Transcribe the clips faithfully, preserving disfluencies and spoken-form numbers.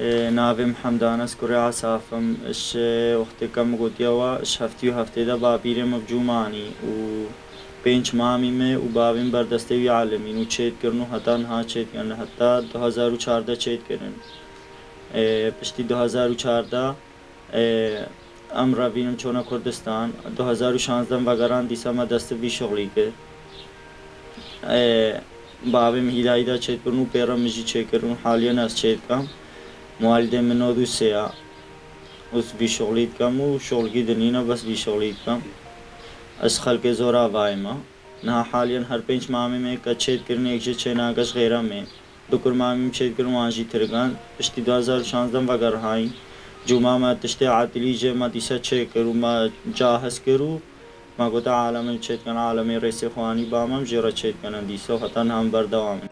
ناویم حەمدانەس کوڕی عەسافم ئش وەختێکەم گوتیەوە ئش هەفتی و هەفتەیەدا باپیرێمە بجوومانی و پێنج مامیمێ و باویم بەردەستەوی عالەمین و چێتکردن و هەتا نها چێتکردن هەتا دو هەزار و چاردە چێتکردن پشتی دو هەزار و چاردە ئەم ڕەڤینم چۆنە کوردستان دو هەزار و شانزدەم ڤەگەڕان دیسەمە دەستە ڤی شغڵی کرد باویم هیلاییدا چێتکردن و پێڕە مژی چێکردن و حالیە نەس چێتکەم والدێ من نۆ دووسەیە وس ڤی شغڵی دکەم و شغڵکی دنینە بەس ڤی شغڵی دکەم ئەس خەڵکێ زۆر ئاڤایمە نها حالیەن هەر پێنج مامێمێ کە چێتکردنێکیشە چێناگەش غێرەمێ دوکر مامیم چێتکردن وانژی ترگەن پشتی دو هەزار و شانزدەم ڤەگەڕهاین جوومامە تشتێ عاتیلی ژێمە دیسە چێکرد و مە جاهەز کرد و ما گوتە عالەمێ چێتکەن عالەمێ ڕێسێ خوانی بامەم ژێرە چێتکەنە دیسە و هەتا نهام بەردەوامن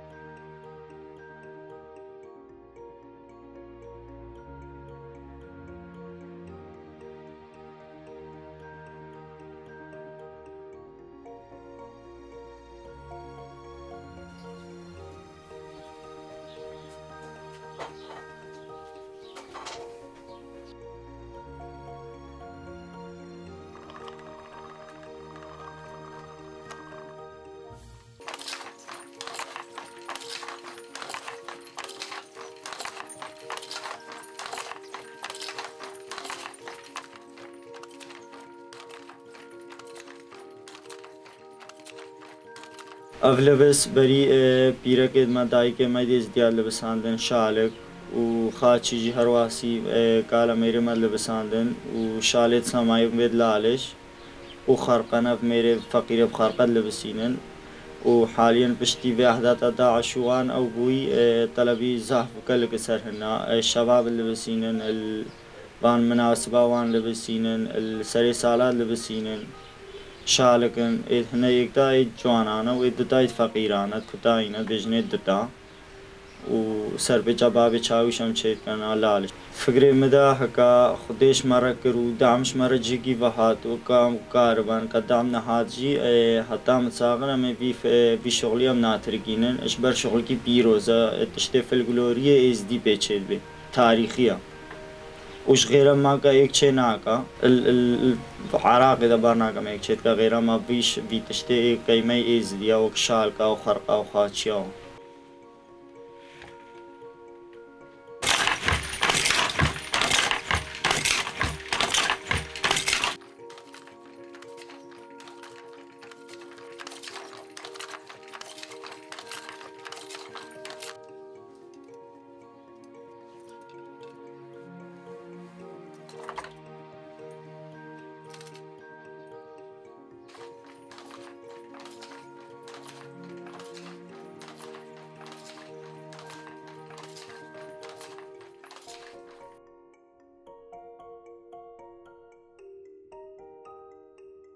ئەڤ لەبەس بەری پیرەکێتمە دایکێمە دێزدیار لەبەساندن شالێک و خاچیژی هەرواسی کالەمێرێمە لەبەساندن و شالێت سەمایە بێت لالێش و خەرقەنەڤ مێرێ فەقیرێ بخەرقەت لەبسینن و حالیەن پشتی vê احداتا داعش وان ئەو بووی تەلەبی زەحف بکە لەگە سەر هەنا شەباب لەبسینن بان مناسبە وان لەبسینن سەرێ سالات لەبسینن شالەکن هەنە یەکتا جوانانە و دوتا فەقیرانە کوتاینە بێژنێت دوتا و سەربێجا بابێ چاویشەم چێتکەنە لالش فکرێ مدا هەکا خودێش مەرە کرد و دامش مەرە جێگی ڤەهات و کام کاربان کە دام نەهاتژی هەتا مچاغن ئەمێ ڤی شغڵی ئەم ناترگینن ئەش بەر شغڵکی پیرۆزە تشتێ فلگلۆریە ئێزدی پێچێت بێ تاریخیە وش غير ما كا يك شيء ناكا العراق إذا برناكا ما يك شيء غير ما بيش بيتشتي كيمي إزديا وكشالكا وخرقا وخاتشيا